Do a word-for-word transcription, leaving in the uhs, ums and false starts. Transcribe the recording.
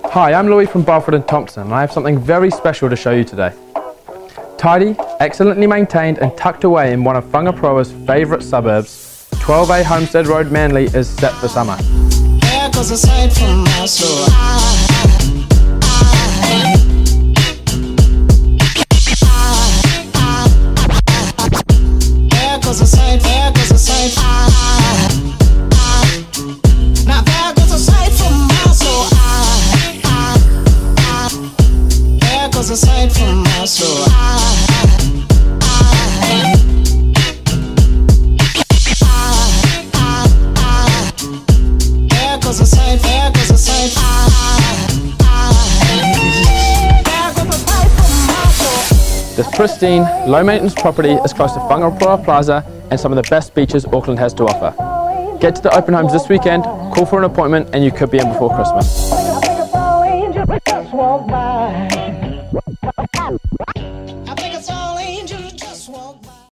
Hi, I'm Louie from Barfoot and Thompson, and I have something very special to show you today. Tidy, excellently maintained and tucked away in one of Whangaproa's favourite suburbs, twelve A Homestead Road, Manly is set for summer. There goes a sight from my soul. There goes a sight, there goes a sight. Now there goes a sight from my soul. There goes a sight from my soul. There goes a sight, there goes a sight. There goes a sight from my soul. This pristine, low-maintenance property is close to Whangaproa Plaza and some of the best beaches Auckland has to offer. Get to the open homes this weekend, call for an appointment and you could be in before Christmas. Like a, like a falling angel, just won't buy.